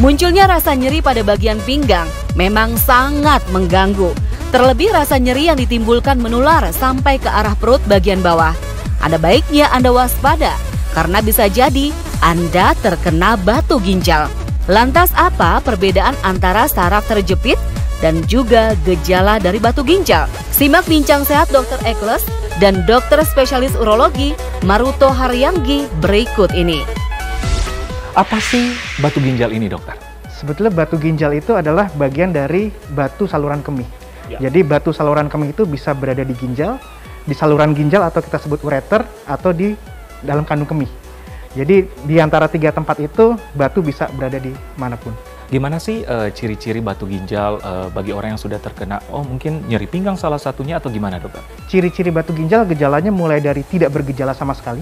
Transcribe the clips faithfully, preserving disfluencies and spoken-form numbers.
Munculnya rasa nyeri pada bagian pinggang memang sangat mengganggu. Terlebih rasa nyeri yang ditimbulkan menular sampai ke arah perut bagian bawah. Ada baiknya Anda waspada karena bisa jadi Anda terkena batu ginjal. Lantas apa perbedaan antara saraf terjepit dan juga gejala dari batu ginjal? Simak bincang sehat dokter Ekles dan dokter spesialis urologi Maruto Haryanggi berikut ini. Apa sih batu ginjal ini, dokter? Sebetulnya batu ginjal itu adalah bagian dari batu saluran kemih. Ya. Jadi batu saluran kemih itu bisa berada di ginjal, di saluran ginjal atau kita sebut ureter, atau di dalam kandung kemih. Jadi di antara tiga tempat itu batu bisa berada di manapun. Gimana sih uh, ciri-ciri batu ginjal uh, bagi orang yang sudah terkena? Oh, mungkin nyeri pinggang salah satunya atau gimana, dokter? Ciri-ciri batu ginjal gejalanya mulai dari tidak bergejala sama sekali,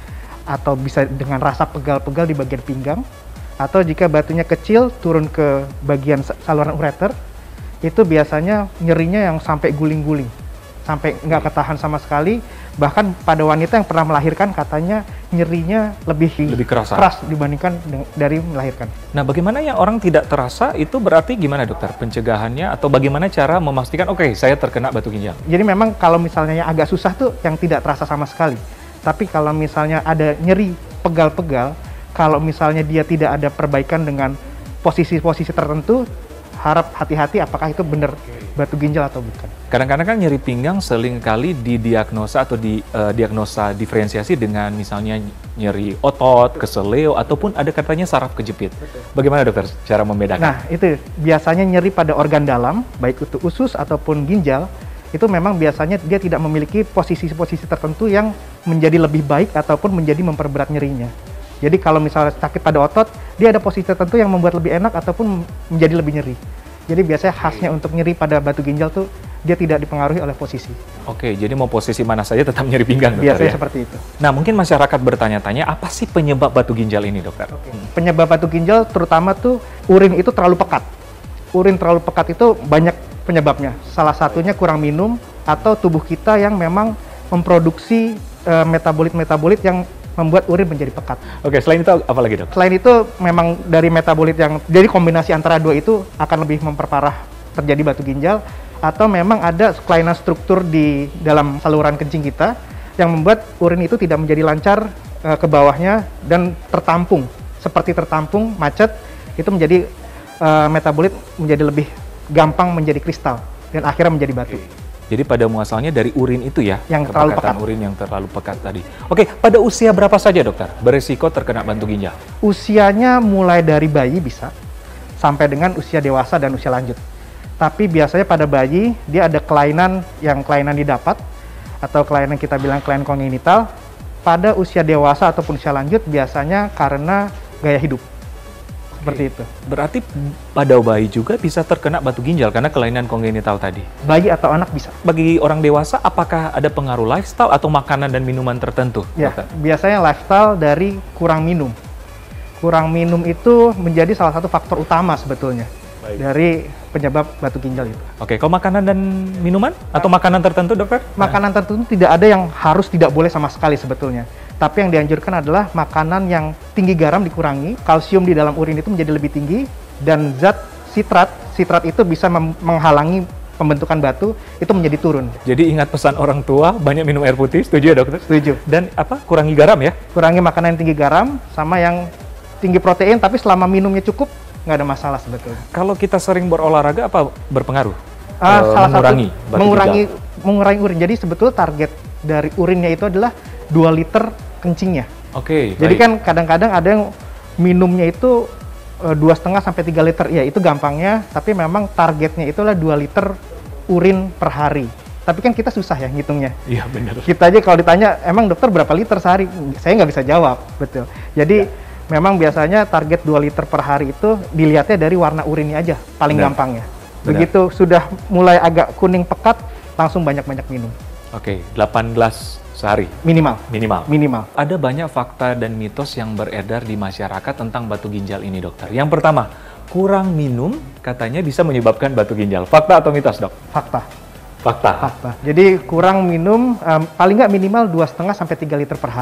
atau bisa dengan rasa pegal-pegal di bagian pinggang, atau jika batunya kecil turun ke bagian saluran ureter, itu biasanya nyerinya yang sampai guling-guling, sampai nggak ketahan sama sekali. Bahkan pada wanita yang pernah melahirkan katanya nyerinya lebih, lebih keras, keras dibandingkan dari melahirkan. Nah, bagaimana yang orang tidak terasa itu berarti gimana, dokter? Pencegahannya atau bagaimana cara memastikan oke okay, saya terkena batu ginjal? Jadi memang kalau misalnya yang agak susah tuh yang tidak terasa sama sekali. Tapi kalau misalnya ada nyeri pegal-pegal, kalau misalnya dia tidak ada perbaikan dengan posisi-posisi tertentu, harap hati-hati apakah itu benar batu ginjal atau bukan. Kadang-kadang kan nyeri pinggang seringkali didiagnosa atau di uh, diagnosa diferensiasi dengan misalnya nyeri otot, keseleo, ataupun ada katanya saraf kejepit. Bagaimana, dokter, cara membedakan? Nah, itu biasanya nyeri pada organ dalam, baik itu usus ataupun ginjal, itu memang biasanya dia tidak memiliki posisi-posisi tertentu yang menjadi lebih baik ataupun menjadi memperberat nyerinya. Jadi kalau misalnya sakit pada otot, dia ada posisi tertentu yang membuat lebih enak ataupun menjadi lebih nyeri. Jadi biasanya khasnya untuk nyeri pada batu ginjal tuh dia tidak dipengaruhi oleh posisi. Oke, jadi mau posisi mana saja tetap nyeri pinggang, dokter, biasanya ya? Seperti itu. Nah, mungkin masyarakat bertanya-tanya, apa sih penyebab batu ginjal ini, dokter? Oke. Penyebab batu ginjal terutama tuh urin itu terlalu pekat. Urin terlalu pekat itu banyak penyebabnya. Salah satunya kurang minum atau tubuh kita yang memang memproduksi uh, metabolit-metabolit yang membuat urin menjadi pekat. Oke, selain itu apa lagi, dok? Selain itu memang dari metabolit yang, jadi kombinasi antara dua itu akan lebih memperparah terjadi batu ginjal, atau memang ada kelainan struktur di dalam saluran kencing kita yang membuat urin itu tidak menjadi lancar e, ke bawahnya dan tertampung, seperti tertampung, macet, itu menjadi e, metabolit menjadi lebih gampang menjadi kristal dan akhirnya menjadi batu. Jadi pada muasalnya dari urin itu ya, yang terlalu pekat. Urin yang terlalu pekat tadi. Oke, pada usia berapa saja, dokter, beresiko terkena batu ginjal? Usianya mulai dari bayi bisa, sampai dengan usia dewasa dan usia lanjut. Tapi biasanya pada bayi, dia ada kelainan yang kelainan didapat, atau kelainan kita bilang kelainan kongenital. Pada usia dewasa ataupun usia lanjut, biasanya karena gaya hidup. Seperti itu. Berarti pada bayi juga bisa terkena batu ginjal karena kelainan kongenital tadi? Bayi atau anak bisa. Bagi orang dewasa, apakah ada pengaruh lifestyle atau makanan dan minuman tertentu? Ya, dokter? Biasanya lifestyle dari kurang minum. Kurang minum itu menjadi salah satu faktor utama sebetulnya. Baik. Dari penyebab batu ginjal itu. Oke, kalau makanan dan minuman? Atau makanan tertentu, dokter? Makanan nah. tertentu tidak ada yang harus tidak boleh sama sekali sebetulnya. Tapi yang dianjurkan adalah makanan yang tinggi garam dikurangi, kalsium di dalam urin itu menjadi lebih tinggi, dan zat sitrat, sitrat itu bisa menghalangi pembentukan batu, itu menjadi turun. Jadi ingat pesan orang tua, banyak minum air putih, setuju ya, dokter? Setuju. Dan apa? Kurangi garam ya? Kurangi makanan yang tinggi garam, sama yang tinggi protein, tapi selama minumnya cukup, nggak ada masalah sebetulnya. Kalau kita sering berolahraga, apa berpengaruh? Uh, uh, salah mengurangi satu, mengurangi, mengurangi urin. Jadi sebetulnya target dari urinnya itu adalah dua liter kencingnya. Oke. Okay, jadi baik. Kan kadang-kadang ada yang minumnya itu dua setengah sampai tiga liter. Ya itu gampangnya, tapi memang targetnya itu adalah dua liter urin per hari. Tapi kan kita susah ya ngitungnya. Iya benar. Kita aja kalau ditanya, emang dokter berapa liter sehari? Saya nggak bisa jawab, betul. Jadi ya. Memang biasanya target dua liter per hari itu dilihatnya dari warna urinnya aja, paling benar. Gampangnya. Benar. Begitu sudah mulai agak kuning pekat, langsung banyak-banyak minum. Oke, delapan gelas sehari? Minimal. Minimal? Minimal. Ada banyak fakta dan mitos yang beredar di masyarakat tentang batu ginjal ini, dokter. Yang pertama, kurang minum katanya bisa menyebabkan batu ginjal. Fakta atau mitos, dok? Fakta. Fakta? Fakta. Jadi kurang minum, um, paling nggak minimal dua setengah sampai tiga liter per hari.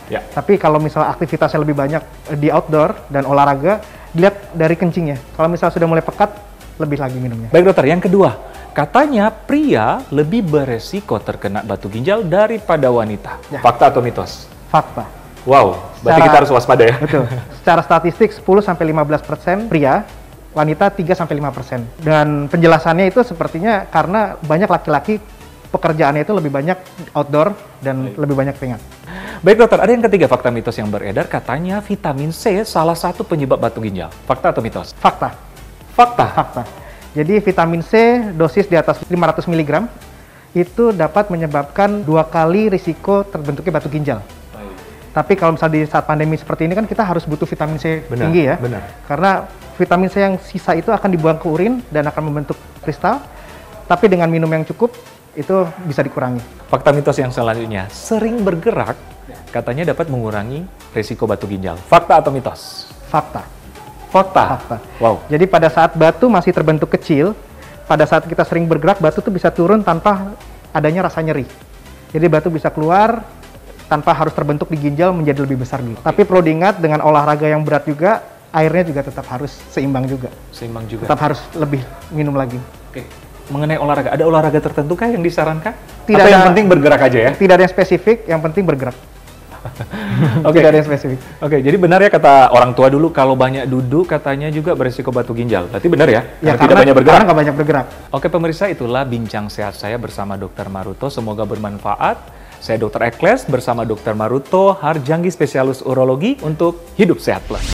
Ya. Tapi kalau misalnya aktivitasnya lebih banyak eh, di outdoor dan olahraga, dilihat dari kencingnya. Kalau misalnya sudah mulai pekat, lebih lagi minumnya. Baik dokter, yang kedua, katanya pria lebih beresiko terkena batu ginjal daripada wanita. Ya. Fakta atau mitos? Fakta. Wow, berarti Secara- kita harus waspada ya? Betul. Secara statistik sepuluh sampai lima belas persen pria, wanita tiga sampai lima persen. Dan penjelasannya itu sepertinya karena banyak laki-laki pekerjaannya itu lebih banyak outdoor dan lebih banyak keringat. Baik dokter, ada yang ketiga fakta mitos yang beredar, katanya vitamin C salah satu penyebab batu ginjal. Fakta atau mitos? Fakta. Fakta. Fakta. Jadi vitamin C dosis di atas lima ratus miligram itu dapat menyebabkan dua kali risiko terbentuknya batu ginjal. Tapi kalau misalnya di saat pandemi seperti ini kan kita harus butuh vitamin C Benar, tinggi ya. benar. Karena vitamin C yang sisa itu akan dibuang ke urin dan akan membentuk kristal. Tapi dengan minum yang cukup itu bisa dikurangi. Fakta mitos yang selanjutnya, sering bergerak katanya dapat mengurangi risiko batu ginjal. Fakta atau mitos? Fakta. Fakta. Fakta. Wow. Jadi pada saat batu masih terbentuk kecil, pada saat kita sering bergerak, batu itu bisa turun tanpa adanya rasa nyeri. Jadi batu bisa keluar tanpa harus terbentuk di ginjal menjadi lebih besar gitu. Tapi perlu diingat dengan olahraga yang berat juga, airnya juga tetap harus seimbang juga. Seimbang juga. Tetap harus lebih minum lagi. Oke. Mengenai olahraga, ada olahraga tertentu kah yang disarankan? Tidak Atau yang ada- penting bergerak aja ya? Tidak ada yang spesifik, yang penting bergerak. Oke. Tidak ada yang spesifik. Oke, jadi benar ya kata orang tua dulu kalau banyak duduk katanya juga berisiko batu ginjal. Berarti benar ya? Ya, Karena tidak banyak bergerak. Karena nggak banyak bergerak. Oke pemirsa, itulah bincang sehat saya bersama dokter Maruto. Semoga bermanfaat. Saya dokter Ekles bersama dokter Maruto, Harjanggi spesialis urologi untuk Hidup Sehat Plus.